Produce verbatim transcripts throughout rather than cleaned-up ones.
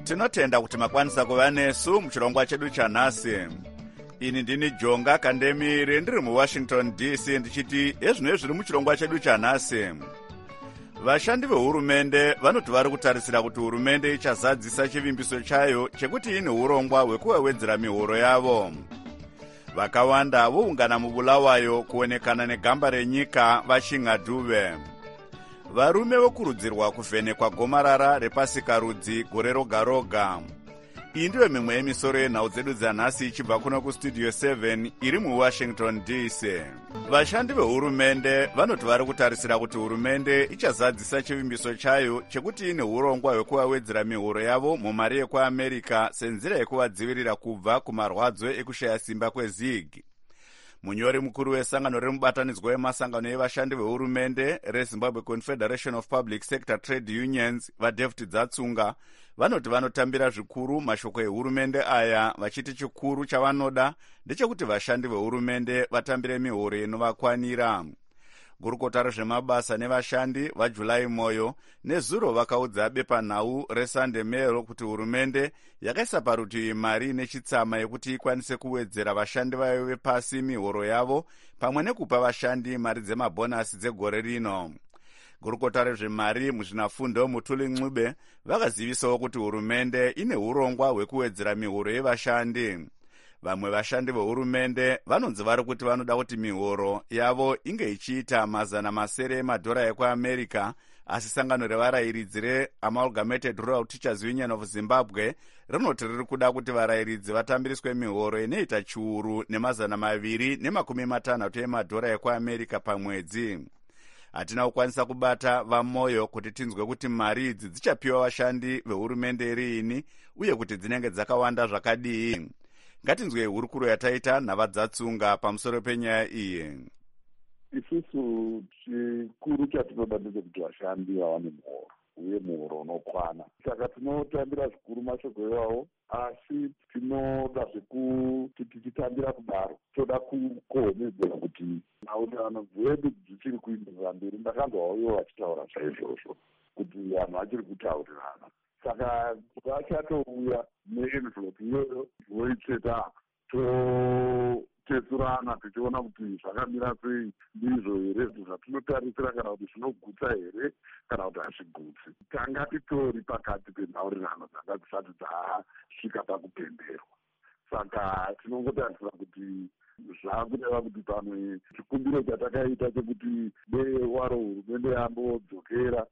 Tinotenda kuti makwanisa kuva nesu muchirongwa chedu chanhasi. Ini ndini Jonga Kandemire ndiri muWashington D C ndichiti ezvino zviri muchirongwa chedu chanhasi. Vashandi vehurumende vanoti vari kutarisira kuti hurumende ichazadzisa chivimbiso chayo chekuti ine urongwa hwekuwedzera mihoro yavo. Vakawanda voungana mubulawayo kuonekana negamba renyika vachingadhuve. Varume vokurudzirwa kuvhenekwa gomarara repasikarudzi gore roga roga. Iyi ndiyo mimwe yemisoro yenhau dzedu dzanhasi ichibva kuno kustudio seven iri muWashington D C. Vashandi vehurumende vanoti vari kutarisira kuti hurumende ichazadzisa chivimbiso chayo chekuti ine urongwa hwekuvawedzera mihoro yavo mumari yekuamerica senzira yekuvadzivirira kubva kumarwadzo ekushaya simba kwezig. Munyori mukuru wesangano remubatanidzwa wemasangano evashandi vehurumende reZimbabwe Confederation of Public Sector Trade Unions vaDavid Dzatsunga vanoti vanotambira zvikuru mashoko ehurumende aya vachiti chikuru chavanoda ndechekuti vashandi vehurumende vatambire mihoro inovakwanira. Gurukota rezvemabasa nevashandi vaJulai Moyo nezuro vakaudza bepanhau reSunday Mail kuti hurumende yakaisa parutivi mari nechitsama yekuti ikwanise kuwedzera vashandi vayo vepasi mihoro yavo pamwe nekupa vashandi mari dzemabhonasi dzegore rino. Gurukota rezvemari muzvinafundo Mutuli Ncube vakazivisawo kuti hurumende ine urongwa hwekuwedzera mihoro yevashandi. Vamwe vashandi vehurumende vanonzi vari kuti vanoda kuti mihoro yavo inge ichiita mazana masere emadhora ekuamerica, asi sangano revarayiridzi reAmalgamated Rural Teachers Union of Zimbabwe rinoti riri kuda kuti varayiridzi vatambiriswe mihoro inoita chiuru nemazana maviri nemakumi matanhatu emadhora ekuamerica pamwedzi. Hatina kukwanisa kubata vaMoyo kuti tinzwe kuti mari idzi dzichapiwa vashandi vehurumende riini uye kuti dzinenge dzakawanda zvakadii. Ngatinzwe hurukuro yataita navaDzatsunga pamusoro penyaya iyi. Isusu chikuru chatinoda ndechekuti vashandi vawane muhoro uye muhoro unokwana. Saka tinotambira zvikuru mashoko iwawo, asi tinoda zvekuti tichitambira kudaro toda kukohomedzera kuti nautano hwedu dzichiri kuenderera mberi. Ndakanzwawo ivo vachitaura saizvozvo kuti vanhu vachiri kutaurirana. Saka vachatouya neenvelope iyoyo voitsveta totesurana tichiona kuti zvakamira sei, ndizvo here zvatinotarisira kana kuti zvinogutsa here kana kuti hazvigutsi. Tanga titori pakati penhaurirano dzanga dzisati dzasvika pakupemberwa. Saka tinongotarisira kuti zvakureva kuti pamwe chikumbiro chatakaita chekuti dei waro hurumende yambodzokera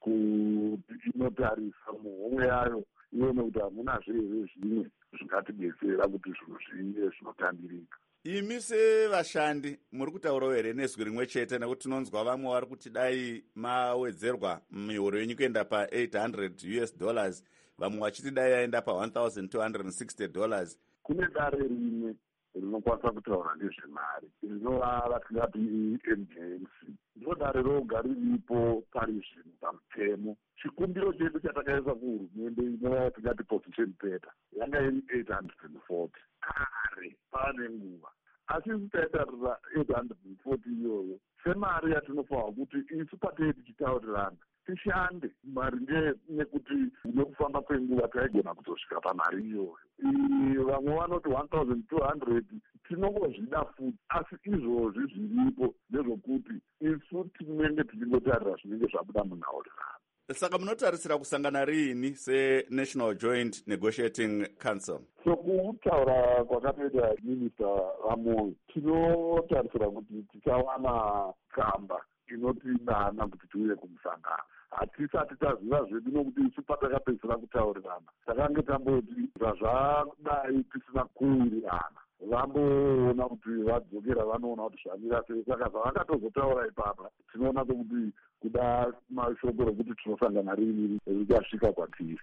kuti inotarisa muhomwe yayo ione kuti hamuna zveve zvimwe zvingatidetsera kuti zvinhu zvive zvinotambirika. Imi sevashandi muri kutaurawo here nezwi rimwe chete, nekuti tinonzwa vamwe vari kuti dai mawedzerwa mihoro yenyu kuenda pa eight hundred US dollars, vamwe vachiti dai yaenda pa one thousand two hundred sixty dollars. Kune dare rimwe rinokwanisa kutaura nezvemari rinova tingati M J M C. Ndiro dare roga riripo pari zvino pamutemo. Chikumbiro chedu chatakaisa kuhurumende inova tingati position paper yanga iri eight hundred forty kare pane nguva, asi isu taitarira eight hundred forty iyoyo semari yatinofanwa kuti isu patei tichitaurirana tishande maringe nekuti nekufamba kwenguva taigona kuzosvika pamari iyoyo. Vamwe vanoti one thousand two hundred tinongozvida futi, asi izvozvi zviripo ndezvokuti isu tinenge tichingotarira zvinenge zvabuda munhaurirano. Saka munotarisira kusangana riini seNational Joint Negotiating Council? Sokutaura kwakatoita Minista Ramoyo, tinotarisira kuti tichawana kamba inotidana kuti tiuye kumusangano. Hatisati taziva zvedu nokuti isu patakapedzisira kutaurirana takange tamboti zvazvadai tisina kuwirirana, vamboona kuti vadzokera vanoona kuti zvamira sei. Saka zvavakatozotaura ipapa tinoona kuti kuda mashoko rokuti tinosangana rini richasvika kwatiri.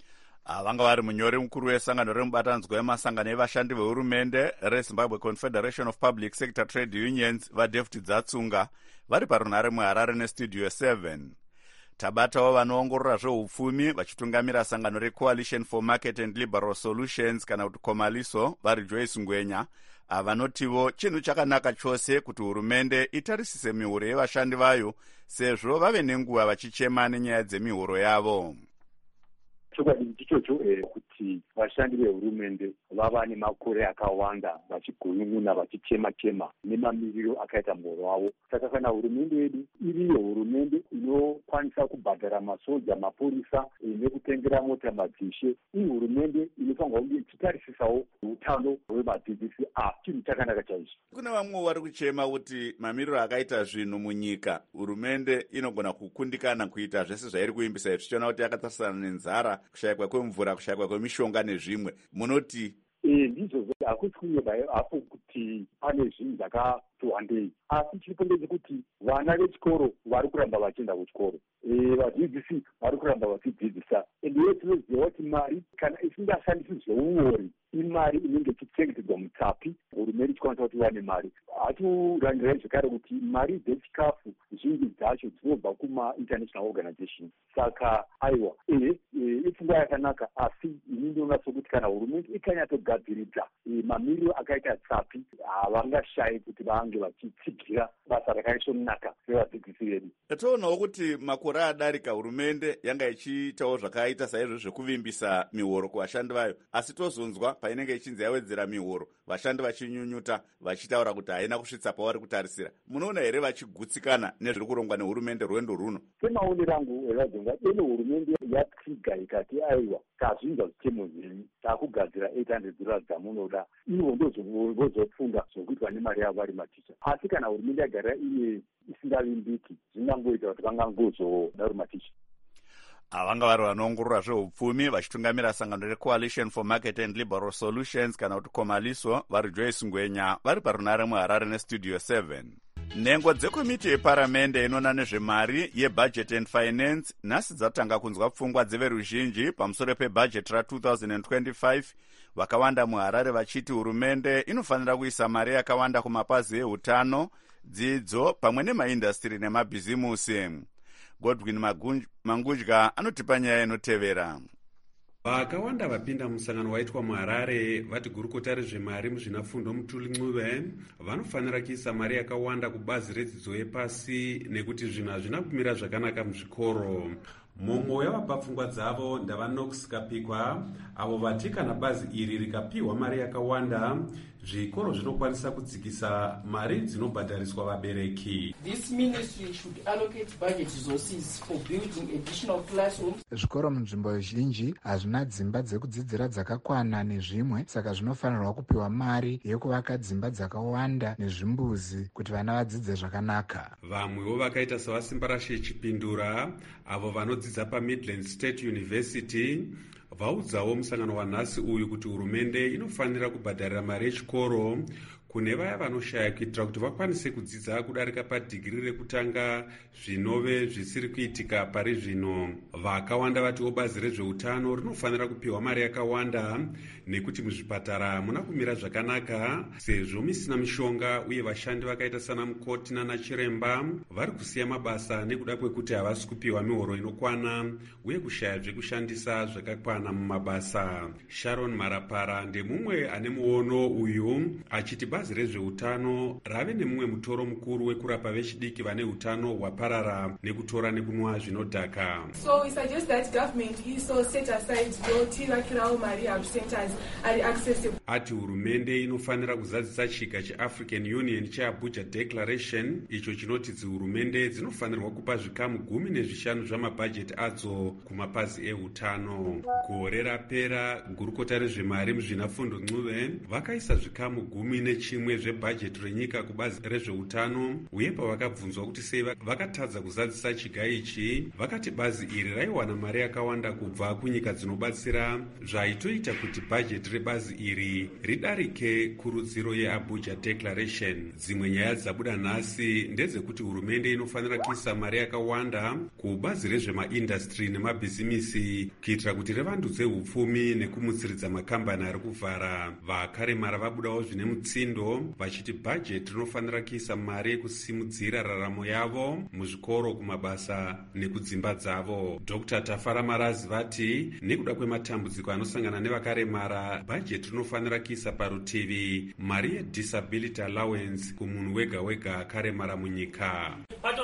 Vanga vari munyori mukuru wesangano remubatanidzwa wemasangano evashandi vehurumende reZimbabwe Confederation of Public Sector Trade Unions vaDavid Dzatsunga vari parunhare muHarare nestudio seven. Tabatawo vanoongorora zveupfumi vachitungamira sangano reCoalition for Market and Liberal Solutions kana kuti Komaliso vari Joyce Ngwenya avanotivo chinhu chakanaka chose kuti hurumende itarisise mihoro yevashandi vayo sezvo vave nenguva vachichema nenyaya dzemihoro yavo. chokwadi ndichocho kuti vashandi vehurumende vava nemakore akawanda vachigunun'una vachichema-chema nemamiriro akaita muhoro wavo. Saka kana hurumende yedu iriyo hurumende inokwanisa kubhadhara masoja, mapurisa nekutengera mota madzishe, iyi hurumende inofanirwa kunge ichitarisisawo utano hwevadzidzisi. Ah, chinhu chakanaka chaizvo. Kuna vamwe vari kuchema kuti mamiriro akaita zvinhu munyika hurumende inogona kukundikana kuita zvese zvairi kuimbisa izvi, tichiona kuti yakatasana nenzara, kushayikwa kwemvura, kushayikwa kwemishonga nezvimwe. Munoti Eh, ndizvo hakusi kunyeba hapo kuti pane zvinhu zvakati wandei, asi chiripo ndechekuti vana vechikoro vari kuramba vachienda kuchikoro, vadzidzisi vari kuramba vachidzidzisa, ende iye tinoziva kuti mari kana isingashandisi zveuori imari inenge ichichengetedzwa mutsapi, hurumende ichikwanisa kuti vane mari. Hatirangirai zvekare kuti mari dzechikafu zhinji dzacho dzinobva kuma-international organization. Saka aiwa, ehe, ipfungwa yakanaka, asi ini ndinoona sokuti kana hurumende ikanyatsogadziridza mamiriro akaita tsapi, havangashayi kuti vange vachitsigira basa rakaisvonaka revadzidzisi vedu. Toonawo kuti makore adarika hurumende yanga ichiitawo zvakaita saizvo zvekuvimbisa mihoro kuvashandi vayo, asi tozonzwa painenge ichinzi yawedzera mihoro vashandi vachinyunyuta vachitaura kuti haina kusvitsa pavari kutarisira. Munoona here vachigutsikana nezviri kurongwa nehurumende rwendo runo? Semaonero angu evadzonga deno hurumende yatsiga ikati aiwa tazvinza zvitemo zvenyu takugadzira eight hundred dollars dzamunoda, ivo ndozvozofunga zvokuitwa nemari yavo vari maticha. Asi kana hurumende yagarira iye isingavimbiki zvingangoita kuti vangangozoda uri maticha. Avanga vari vanoongorora zveupfumi vachitungamira sangano reCoalition for Market and Liberal Solutions kana kuti Komaliso, vari Joyce Ngwenya vari parunare muHarare nestudio seven. Nhengo dzekomiti yeparamende inona nezvemari yebudget and finance nhasi dzatanga kunzwa pfungwa dzeveruzhinji pamusoro pebhajeti ra-twenty twenty-five. Vakawanda muHarare vachiti hurumende inofanira kuisa mari yakawanda kumapazi eutano, dzidzo pamwe nemaindastiri nemabhizimusi. Godwin Mangudya anotipa nyaya inotevera. Vakawanda vapinda musangano waitwa muHarare vati gurukota rezvemari muzvinafundo Mutuli Ncube vanofanira kuisa mari yakawanda kubazi redzidzo yepasi nekuti zvinhu hazvina kumira zvakanaka muzvikoro. Mumwe yavapa pfungwa dzavo ndavaNox Kapikwa, avo vati kana bazi iri rikapiwa mari yakawanda zvikoro zvinokwanisa kudzikisa mari dzinobhadhariswa vabereki. This ministry should allocate budget resources for building additional classrooms. Zvikoro munzvimbo zhinji hazvina dzimba dzekudzidzira dzakakwana nezvimwe, saka zvinofanirwa kupiwa mari yekuvaka dzimba dzakawanda nezvimbuzi kuti vana vadzidze zvakanaka. Vamwewo vakaita savasimba rashe Chipindura, avo vanodzidza paMidland State University, vaudzawo musangano wanhasi uyu kuti hurumende inofanira kubhadharira mari yechikoro kune vaya vanoshaya kuitira kuti vakwanise kudzidza kudarika padhigiri rekutanga zvinove zvisiri kuitika pari zvino. Vakawanda vatiwo bazi rezveutano rinofanira kupiwa mari yakawanda nekuti muzvipatara muna kumira zvakanaka sezvo misina mishonga uye vashandi vakaita sana mukoti nana chiremba vari kusiya mabasa nekuda kwekuti havasi kupiwa mihoro inokwana uye kushaya zvekushandisa zvakakwana mumabasa. Sharon Marapara ndemumwe ane muono uyu achiti bazi rezveutano rave nemumwe mutoro mukuru wekurapa vechidiki vane utano hwaparara nekutora nekunwa zvinodhaka. So we suggest that government also set aside yotirakirawo mari health centers ari accessible. Ati hurumende inofanira kuzadzisa chiga cheAfrican Union cheAbuja Declaration icho chinoti dzihurumende dzinofanirwa kupa zvikamu gumi nezvishanu zvamabhajeti adzo kumapazi eutano. Gore rapera gurukota rezvemari muzvinafundo Ncube vakaisa zvikamu gumi nechimwe zvebhajeti renyika kubazi rezveutano uye pavakabvunzwa kuti sei vakatadza kuzadzisa chiga ichi vakati bazi iri raiwana mari yakawanda kubva kunyika dzinobatsira zvaitoita kuti bhajeti rebazi iri ridarike kurudziro yeAbuja Declaration. Dzimwe nyaya dzabuda nhasi ndedzekuti hurumende inofanira kuisa mari yakawanda kubazi rezvemaindastri nemabhizimisi kuitira kuti revandudze upfumi nekumutsiridza makambani ari kuvhara. Vakaremara vabudawo zvine mutsindo vachiti bhajeti rinofanira kuisa mari yekusimudzira raramo yavo muzvikoro, kumabasa nekudzimba dzavo. Dr Tafara Marazi vati nekuda kwematambudziko anosangana nevakaremara bhajeti rinofanira kuisa parutivi mari yedisability allowance kumunhu wega wega akaremara munyika. Part of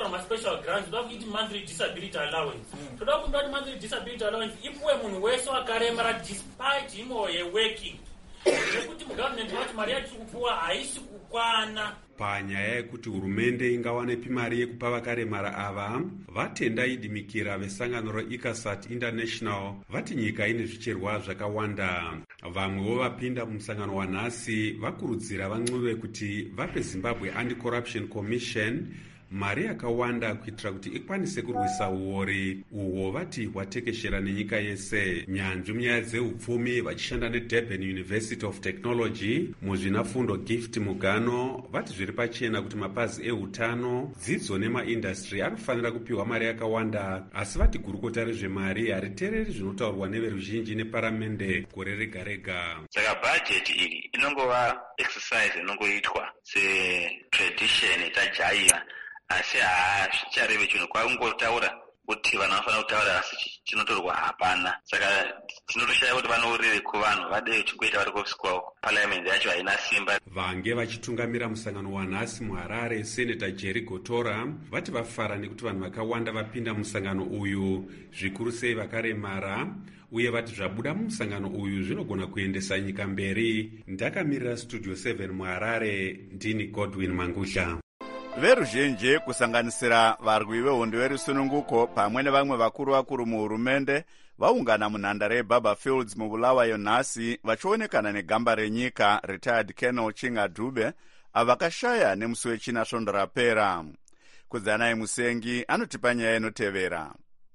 kana ma-special grants toda kuiti monthly disability allowance toda kunda kuti monthly disability allowance ipuwe munhu wese wakaremara despite himo yeworking nekuti mugovernment vati mari yatiri kupuwa haisi kukwana. Panyaya yekuti hurumende ingawanepi mari yekupa vakaremara ava, vatenda idimikira vesangano reICASAT International vati nyika ine zvicherwa zvakawanda. Vamwewo vapinda mumusangano wanhasi vakurudzira van'uve kuti vape Zimbabwe Anti-Corruption Commission mari yakawanda kuitira kuti ikwanise kurwisa uori uhwo vati hwatekeshera nenyika yese. Nyanzvi munyaya dzeupfumi vachishanda neDurban University of Technology muzvinafundo Gift Mugano vati zviri pachena kuti mapazi eutano, dzidzo nemaindastry anofanira kupiwa mari yakawanda, asi vati gurukota rezvemari haritereri zvinotaurwa neveruzhinji neparamende gore rega rega. Saka bhajeti iri inongova exercise inongoitwa setradition tajaira, asi hazvichareve chinhu kwakungotaura kuti vanhu vanofanira kutaura asi chinotorwa hapana. Saka tinotoshaya kuti vanourire kuvanhu vadei chingoita vari kuofisi kwavo. Parliament yacho haina simba. Vange vachitungamira musangano wanhasi muHarare, Senator Jerry Gotora vati vafara nekuti vanhu vakawanda vapinda musangano uyu, zvikuru sei vakaremara, uye vati zvabuda mumusangano uyu zvinogona kuendesa nyika mberi. Ndakamirira Studio seven muHarare, ndini Godwin Mangusha. Veruzhinji kusanganisira varwi vehondo verusununguko pamwe nevamwe vakuru vakuru muhurumende vaungana munhandare yeBaba Fields mubulawayo nhasi vachionekana negamba renyika retired Colonel Chinga Dube avakashaya nemusi wechina svondo rapera. Kudzanai Musengi anotipa nyaya inotevera.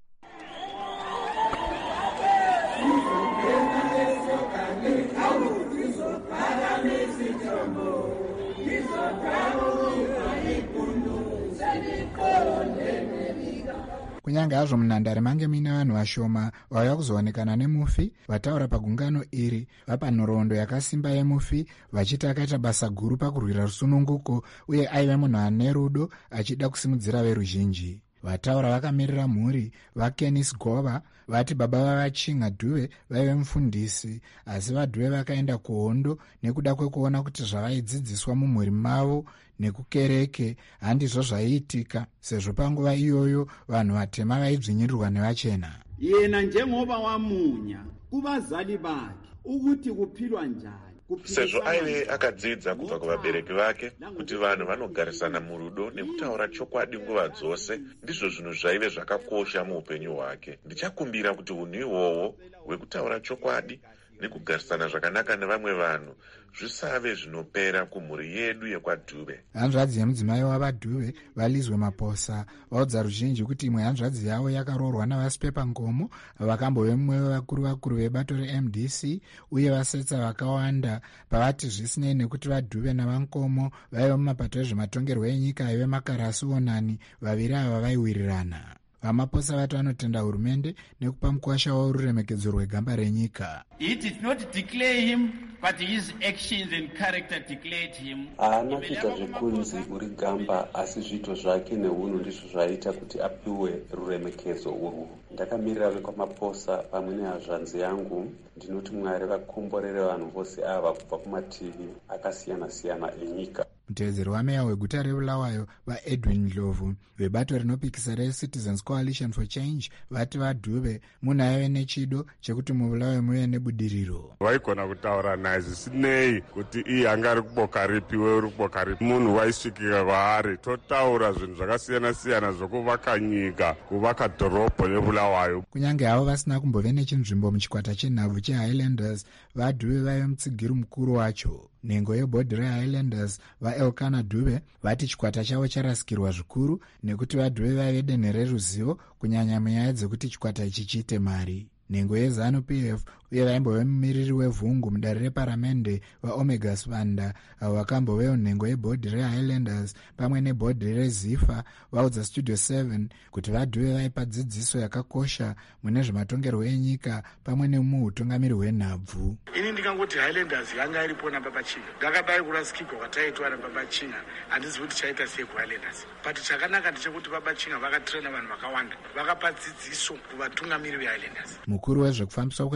Kunyange hazvo munhandare mange mine vanhu vashoma vauya kuzoonekana nemufi, vataura pagungano iri vapa nhoroondo yakasimba yemufi vachiti akaita basa guru pakurwira rusununguko uye aive munhu ane rudo achida kusimudzira veruzhinji. Vataura vakamirira mhuri vaKenis Gova vati baba vavachinga Dube vaive mufundisi, asi vaDube vakaenda kuhondo nekuda kwekuona kuti zvavaidzidziswa mumhuri mavo nekukereke handizvo zvaiitika, sezvo panguva iyoyo vanhu vatema vaidzvinyirirwa nevachena. Yena njengoba wamunya kuvazali vake ukuthi kuphilwa njani, sezvo aive akadzidza kubva kuvabereki vake kuti vanhu vanogarisana murudo nekutaura chokwadi nguva dzose ndizvo zvinhu zvaive zvakakosha muupenyu hwake. Ndichakumbira kuti unhu ihwohwo hwekutaura chokwadi nekugarisana zvakanaka nevamwe vanhu zvisave zvinopera kumhuri yedu yekwaDube. Hanzvadzi yemudzimai wavaDube vaLizwe Maposa vaudza ruzhinji kuti imwe hanzvadzi yavo yakaroorwa navasipepa ngomo vakambove mumwe vevakuru vakuru vebato reM D C uye vasetsa vakawanda pavati zvisinei nekuti vaDube navankomo vaiva mumapato ezvematongerwo enyika aive Makarasi Onani, vaviri ava vaiwirirana. Vamaposa vati vanotenda hurumende nekupa mukwasha woruremekedzo rwegamba renyika. He did not declare him, but his actions and character declared him. Haana kuita zvekunzi uri gamba, asi zviito zvake neunhu ndizvo zvaita kuti apiwe ruremekedzo urwu. Ndakamirira vekwamaposa pamwe nehazvanzi yangu, ndinoti Mwari vakomborere vanhu vose ava kubva kumativi akasiyana-siyana enyika. Mutevedzeri wameya weguta reBulawayo vaEdwin Ndlovu vebato rinopikisa reCitizens Coalition for Change vati vaDube munhu aive nechido chekuti mubulawayo muve nebudiriro. Vaigona kutaura naye zvisinei kuti iye anga ari kuboka ripi, wewe uri kuboka ripi. Munhu waisvikika kwaari totaura zvinhu zvakasiyana-siyana zvokuvaka nyika, kuvaka dhorobha reBulawayo. Kunyange havo vasina kumbove nechinzvimbo muchikwata chenhabvu cheHighlanders, vaDube vaive mutsigiri mukuru wacho. Nhengo yebhodhi reHighlanders vaElkanah Dube vati chikwata chavo charasikirwa zvikuru nekuti vaDube vaive denhe reruzivo kunyanya munyaya dzekuti chikwata ichi chiite mari. Nhengo yeZanu P F uye vaimbove mumiriri wevhungu mudare reparamende vaOmega Sibanda avo vakambovewo nhengo yebhodhi reHighlanders pamwe nebhodhi reZifa vaudza Studio seven kuti vaDube vaipa dzidziso yakakosha mune zvematongerwo enyika pamwe nemuutungamiri hwenhabvu. Ini ndikangoti Highlanders yanga iripona papachinga, ndakadai kurasikirwa kwataitwa napapachinga, handisi kuti chaita sei kuHighlanders, but chakanaka ndechekuti papachinga vakatrena vanhu vakawanda, vakapa dzidziso kuvatungamiri veHighlanders. Mukuru wezvekufambiswa kwemabasa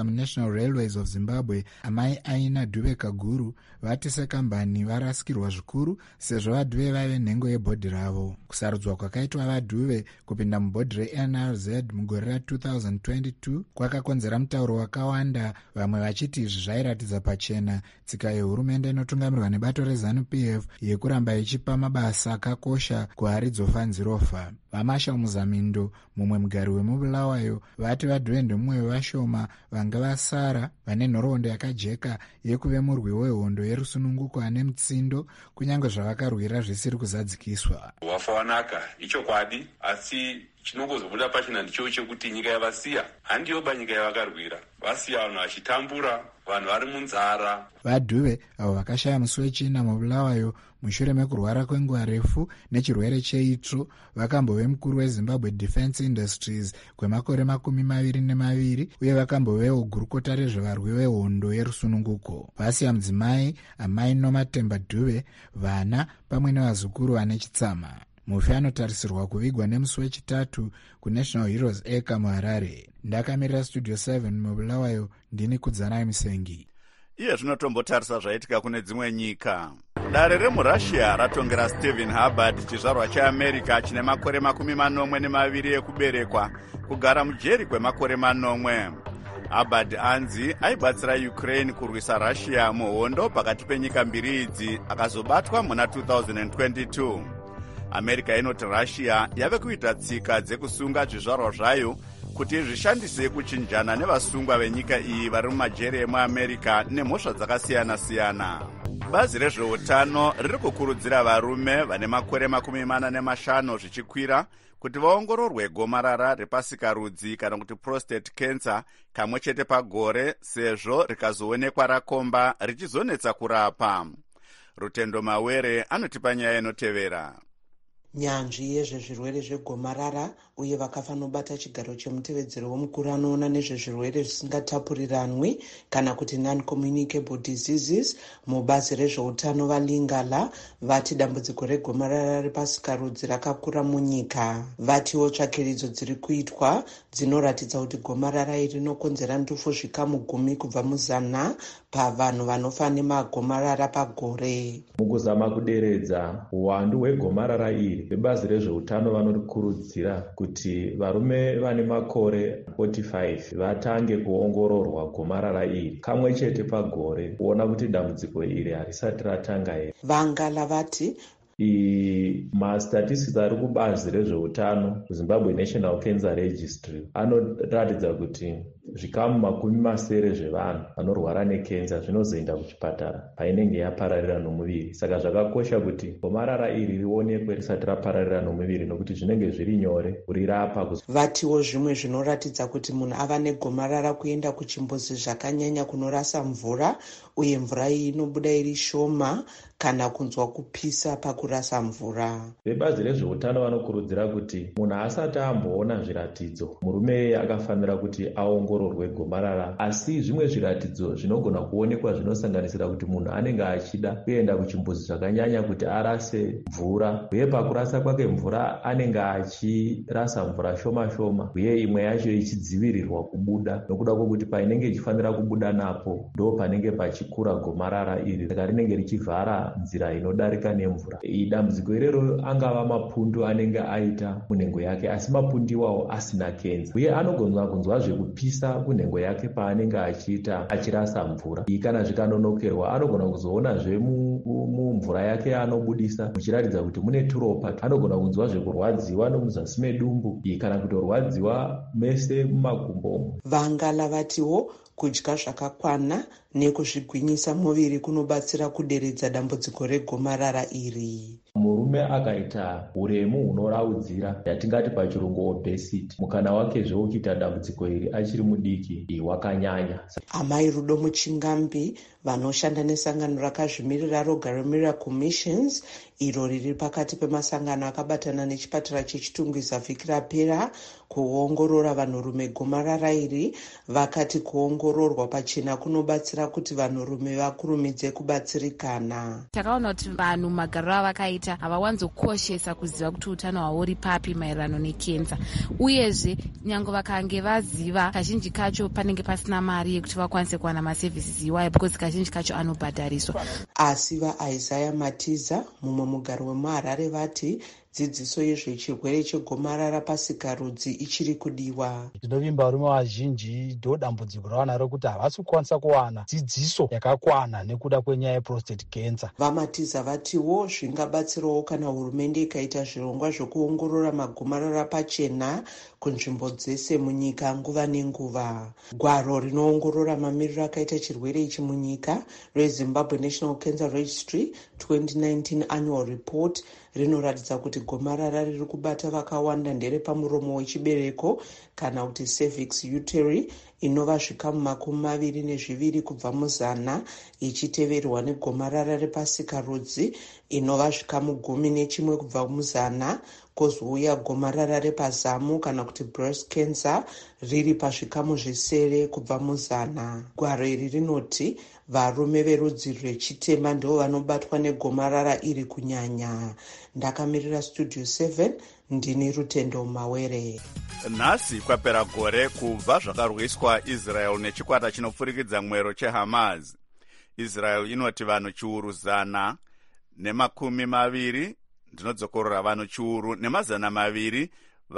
munational railways of Zimbabwe amai Aina Dube Kaguru vati sekambani varasikirwa zvikuru sezvo vaDube vaive nhengo yebhodhi ravo. Kusarudzwa kwakaitwa vaDube kupinda mubhodhi reN R Z mugore ra two thousand twenty-two kwakakonzera mutauro wakawanda, vamwe vachiti izvi zvairatidza pachena tsika yehurumende inotungamirwa nebato reZANU P F yekuramba ichipa mabasa akakosha kuhari dzofanzirofa. Vamasha Muzamindo, mumwe mugari wemubulawayo, vati vaDube ndomumwe wevashoma vanga vasara vane nhoroondo yakajeka yekuve murwi wehondo yerusununguko ane mutsindo kunyange zvavakarwira zvisiri kuzadzikiswa. Wafa wanaka ichokwadi, asi chinongozobuda pachena ndicho chekuti nyika yavasiya handiyoba nyika yavakarwira. Vasiya vanhu vachitambura, vanhu vari munzara. vaDube avo vakashaya musi wechina mubulawayo mushure mekurwara kwenguva refu nechirwere cheitsvo vakambove mukuru weZimbabwe Defence Industries kwemakore makumi maviri nemaviri uye vakambovewo gurukota rezvevarwi vehondo yerusununguko. Vasiya mudzimai amai Nomatemba Dube, vana pamwe nevazukuru vane chitsama. Mufi anotarisirwa kuvigwa nemusi wechitatu kuNational Heroes Acre muHarare. Ndakamirira Studio seven mubulawayo, ndini Kudzanai Musengi. Iye zvinotombotarisa zvaitika kune dzimwe nyika. Dare remurussia ratongera Stephen Hubbard, chizvarwa cheAmerica chine makore makumi manomwe nemaviri ekuberekwa, kugara mujeri kwemakore manomwe. Hubbard anzi aibatsira Ukraine kurwisa Russia muhondo pakati penyika mbiri idzi, akazobatwa muna two thousand twenty-two. America inoti Russia yave kuita tsika dzekusunga zvizvarwa zvayo kuti zvishandise kuchinjana nevasungwa venyika iyi vari mumajeri emuAmerica nemhosva dzakasiyana-siyana. Bazi rezveutano riri kukurudzira varume vane makore makumi mana nemashanu zvichikwira kuti vaongororwe gomarara repasikarudzi kana kuti prostate cancer kamwe chete pagore, sezvo rikazoonekwa rakomba richizonetsa kurapa. Rutendo Mawere anotipa nyaya inotevera. Nyanzvi yezvezvirwere zvegomarara uye vakafanobata chigaro chemutevedzero womukuru anoona nezvezvirwere zvisingatapuriranwi kana kuti non-communicable diseases mubazi rezveutano vaLingala vati dambudziko regomarara repasikarudzi rakakura munyika. Vatiwo tsvakiridzo dziri kuitwa dzinoratidza kuti gomarara iri rinokonzera ndufu zvikamu gumi kubva muzana pavanhu vanofa nemagomarara pagore. Mukuzama kuderedza uwandu hwegomarara iri, vebazi rezveutano vanorikurudzira kuti varume vane makore forty-five vatange kuongororwa gomarara iri kamwe chete pagore kuona kuti dambudziko iri harisati ratanga here. Vangala vati mastatistics ari kubazi rezveutano kuZimbabwe National Cancer Registry anoratidza kuti zvikamu makumi masere zvevanhu vanorwara nekenza zvinozoenda kuchipatara painenge yapararira nomuviri. Saka zvakakosha kuti gomarara iri rionekwe risati rapararira nomuviri nokuti zvinenge zviri nyore kurirapa. Vatiwo zvimwe zvinoratidza kuti munhu ava negomarara kuenda kuchimbuzi zvakanyanya kunorasa mvura uye mvura iyi inobuda iri shoma kana kunzwa kupisa pakurasa mvura. Vebazi rezveutano vanokurudzira kuti munhu asati amboona zviratidzo murume akafanira kuti aongororwe gomarara, asi zvimwe zviratidzo zvinogona kuonekwa zvinosanganisira kuti munhu anenge achida kuenda kuchimbuzi zvakanyanya kuti arase mvura, uye pakurasa kwake mvura anenge achirasa mvura shoma shoma uye imwe yacho ichidzivirirwa kubuda nokuda kwokuti painenge ichifanira kubuda napo ndo panenge pachikura gomarara iri, saka rinenge richivhara nzira inodarika nemvura. Dambudziko irero angava mapundu anenge aita munhengo yake, asi mapundu iwawo asina kenza, uye anogona kunzwa zvekupisa kunhengo yake paanenge achiita achirasa mvura. Iyi kana zvikanonokerwa anogona kuzoonazve mumvura yake anobudisa muchiratidza kuti mune turopa. Anogona kunzwa zvekurwadziwa nomuzasi medumbu, iyi kana kutorwadziwa mese mumakumbo. Vangala vatiwo kudya zvakakwana nekuzvigwinyisa muviri kunobatsira kuderedza dambudziko regomarara iri. Murume akaita uremu hunoraudzira, yatingati pachirungu obesity, mukana wake zvekuita dambudziko iri achiri mudiki wakanyanya. Amai Rudo Muchingambi vanoshanda nesangano rakazvimirira Rogare Miracle Missions iro riri pakati pemasangano akabatana nechipatara chechitungwiza vhiki rapera kuongorora vanhurume gomarara iri. Vakati kuongororwa pachena kunobatsira kuti vanhurume vakurumidze kubatsirikana. Takaona kuti vanhu magariro avakaita havawanzokoshesa kuziva kuti utano hwavo uri papi maererano nekenza, uyezve nyange vakange vaziva, kazhinji kacho panenge pasina mari yekuti vakwanise kuwana masevhisis iwayo, because kazhinji kacho anobhadhariswa. Asi vaIsaiah Matiza, mumwe mugaro wemuHarare, vati dzidziso yezvechirwere chegomarara pasikarudzi ichiri kudiwa. Tinovimba varume vazhinji ndo dambudziko ravanaro kuti havasi kukwanisa kuwana dzidziso yakakwana nekuda kwenyaya yeprostate cancer. Vamatiza vatiwo zvingabatsirawo kana hurumende ikaita zvirongwa zvokuongorora magomarara pachena kunzvimbo dzese munyika nguva nenguva. Gwaro rinoongorora mamiriro akaita chirwere ichi munyika reZimbabwe National Cancer Registry twenty nineteen Annual Report rinoratidza kuti gomarara riri kubata vakawanda ndere pamuromo wechibereko kana kuti cervix uteri, inova zvikamu makumi maviri nezviviri kubva muzana, ichiteverwa negomarara repasikarudzi inova zvikamu gumi nechimwe kubva muzana, kozouya gomarara repazamu kana kuti breast cancer riri pazvikamu zvisere kubva muzana. Gwaro iri rinoti varume verudzi rwechitema ndo vanobatwa negomarara iri kunyanya. Ndakamirira Studio seven, ndini Rutendo Mawere. Nhasi kwapera gore kubva zvakarwiswa Israel nechikwata chinopfurikidza mwero cheHamas. Israel inoti vanhu chiuru zana nemakumi maviri ndinodzokorora vanhu chiuru nemazana maviri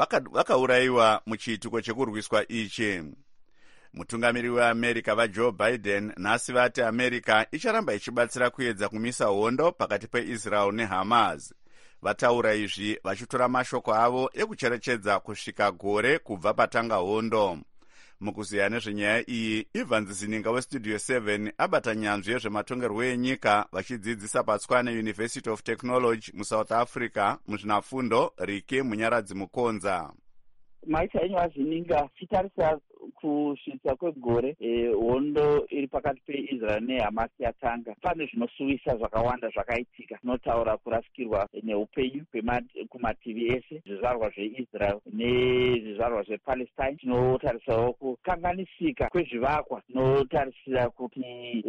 vakaurayiwa muchiitiko chekurwiswa ichi. Mutungamiri weAmerica vaJoe Biden nhasi vati America icharamba ichibatsira kuedza kumisa hondo pakati peIsrael neHamas. Vataura izvi vachitora mashoko avo ekucherechedza kusvika gore kubva patanga hondo. Mukuziya nezvenyaya iyi, Ivan Zininga weStudio seven abata nyanzvi yezvematongerwo enyika vachidzidzisa paTswane University of Technology muSouth Africa muzvinafundo Riki Munyaradzi Mukonza. Maita enyu Zininga, titarisa kusvitsa kwegore hondo iri pakati peIsrael neHamas yatanga. Pane zvinosuvisa zvakawanda zvakaitika. Tinotaura kurasikirwa neupenyu kumativi ese, zvizvarwa zveIsrael nezvizvarwa zvePalestine. Tinotarisawo kukanganisika kwezvivakwa. Tinotarisira kuti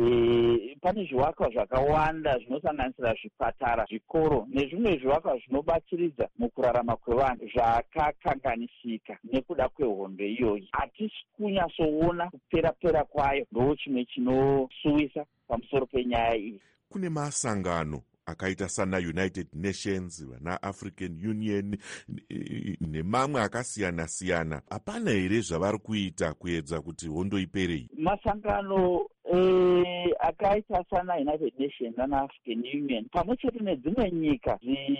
e, pane zvivakwa zvakawanda zvinosanganisira zvipatara, zvikoro nezvimwe zvivakwa zvinobatsiridza mukurarama kwevanhu zvakakanganisika nekuda kwehondo iyoyi. Hatisi kunyatsoona kupera-pera kwayo, ndo chimwe chinosuwisa pamusoro penyaya iyi. Kune masangano akaita sana United Nations, vana African Union nemamwe akasiyana-siyana. Hapana here zvavari kuita kuedza kuti hondo iperei? Masangano E, akaita sana United Nations na African Union pamwe chete nedzimwe nyika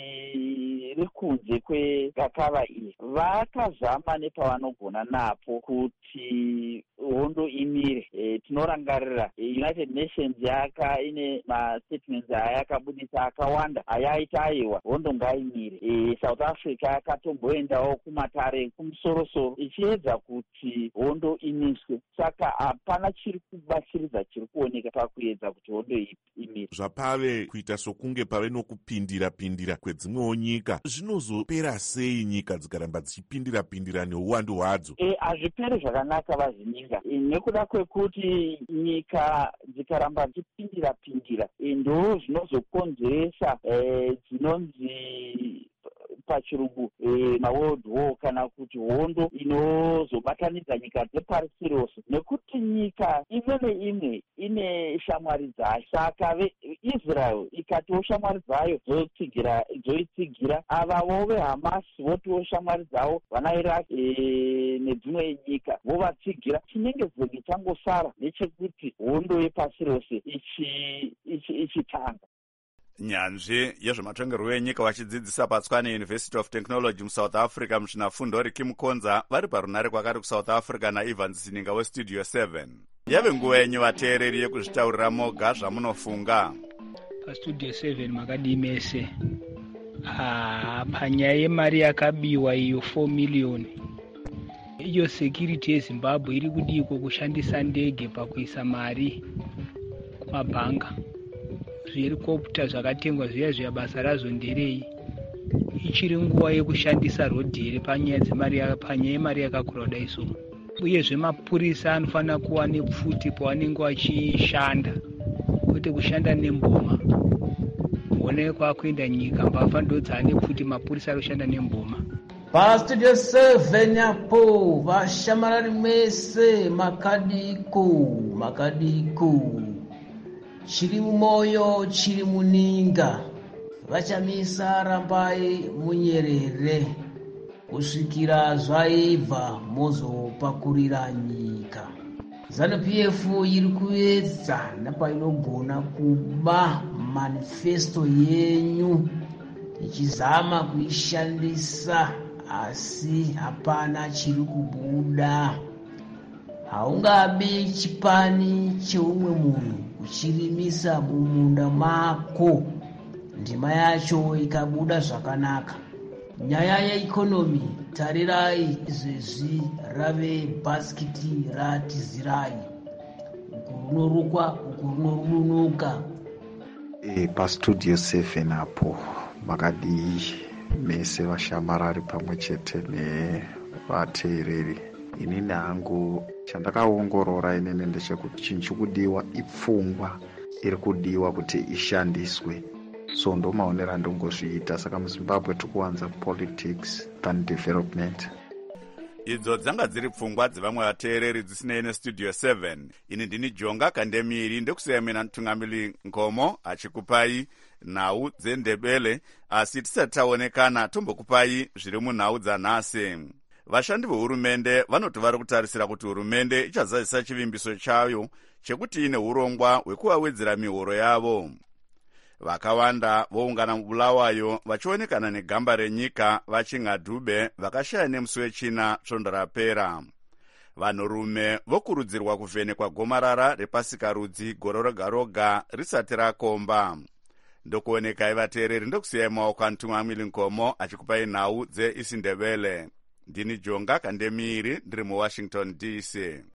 dziri kunze kwegakava iyi vakazama nepavanogona napo kuti hondo imire. E, tinorangarira e, United Nations yaka ine mastatements ayakabudisa akawanda ayaita aiwa hondo ngaimire. E, South Africa yakatomboendawo kumatare kumusorosoro ichiedza kuti hondo imiswe. Saka hapana chiri kubatsiridza chiri kuoneka pakuedza kuti hondo imire. Zvapave kuita sokunge pave nokupindira-pindira kwedzimwewo nyika, zvinozopera sei nyika dzikaramba dzichipindira-pindira neuwandu hwadzo? E, hazviperi zvakanaka vazininga. E, nekuda kwekuti nyika dzikaramba dzichipindira-pindira e, ndo zvinozokonzeresa e, dzinonzi pachirungu e, maworld war kana kuti hondo inozobatanidza nyika dzepasi rose, nekuti nyika imwe neimwe ine shamwari dzayo. Saka Israel ikatiwo shamwari dzayo dzotsigira dzoitsigira, avavo veHamas votiwo shamwari dzavo vana Iraq e, nedzimwe nyika vovatsigira. Chinenge zenge changosara ndechekuti hondo yepasi rose ichi ichi ichitanga. Nyanzvi yezvematongerwo enyika vachidzidzisa paTswane University of Technology muSouth Africa muzvinafundo Riki Mukonza vari parunare kwakati kuSouth Africa naIvan Zininga weStudio seven. Yave nguva yenyu vateereri yekuzvitaurira moga zvamunofunga. PaStudio seven makadi mese. Ah, panyaya yemari yakabiwa iyo four million. Iyo security yeZimbabwe iri kudiko kushandisa ndege pakuisa mari kumabhanga. Zvirikopta zvakatengwa zviya zviya basa razo nderei. ichiri nguva yekushandisa rodheri panyaya dzemari panyaya yemari yakakura kudai so. Uyezve mapurisa anofanira kuva nepfuti pavanenge vachishanda kwete kushanda nemboma. Muone kwakuenda nyika mbafanidzo dzaane pfuti mapurisa arikushanda nemboma. Pastudio seven apo vashamarari mese makadiko makadiko chiri mumoyo chiri muninga vachamisa rambai munyerere kusvikira zvaibva mozopakurira nyika. ZANU P F iri kuedza napainogona kuba manifesto yenyu ichizama kuishandisa, asi hapana chiri kubuda. Haungabi chipani cheumwe munhu uchirimisa mumunda mako ndima yacho ikabuda zvakanaka. Nyaya yeikonomi tarirai izvezvi rave bhasikiti ratizirai, uku runorukwa uku runorunuka. E, pastudio seven apo makadii mese vashamarari pamwe chete nevateereri. Inini hangu chandakaongorora inini ndechekuti chinhu chikudiwa ipfungwa iri kudiwa kuti ishandiswe. So ndomaonera ndongozviita. Saka muZimbabwe tikuwanza politics than development. Idzo dzanga dziri pfungwa dzevamwe vateereri dzisinei nestudio seven. Ini ndini Jonga Kandemiri ndekusiyamena Mtungamiri Ngomo achikupai nhau dzendebele, asi tisati taonekana tombokupai zviri munhau dzanhasi. Vashandi vehurumende vanoti vari kutarisira kuti hurumende ichazadzisa chivimbiso chayo chekuti ine urongwa hwekuvawedzera mihoro yavo. Vakawanda voungana muBulawayo vachionekana negamba renyika vachingadhube vakashaya nemusi wechina svondo rapera. Vanhurume vokurudzirwa kuvhenekwa gomarara repasikarudzi gore roga roga risati rakomba. Ndokuonekai vateereri, ndokusiyai maoko aMtungamiri Ngomo achikupai nhau dzeIsindebele. Ndini Jonga Kandemiri ndiri muWashington D C.